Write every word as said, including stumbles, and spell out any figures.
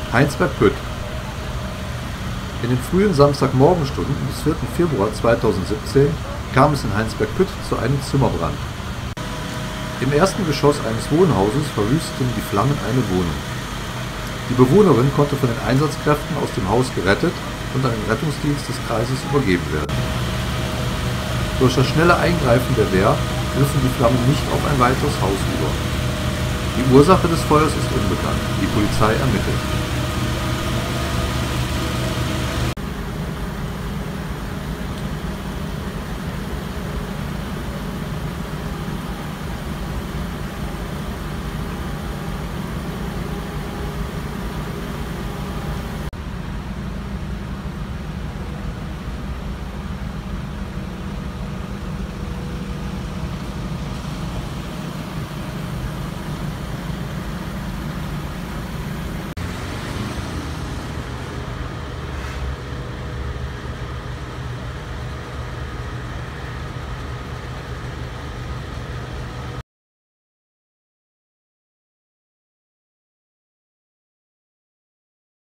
Heinsberg-Pütt. In den frühen Samstagmorgenstunden des vierten Februar zweitausendsiebzehn kam es in Heinsberg-Pütt zu einem Zimmerbrand. Im ersten Geschoss eines Wohnhauses verwüsteten die Flammen eine Wohnung. Die Bewohnerin konnte von den Einsatzkräften aus dem Haus gerettet und an den Rettungsdienst des Kreises übergeben werden. Durch das schnelle Eingreifen der Wehr griffen die Flammen nicht auf ein weiteres Haus über. Die Ursache des Feuers ist unbekannt, die Polizei ermittelt.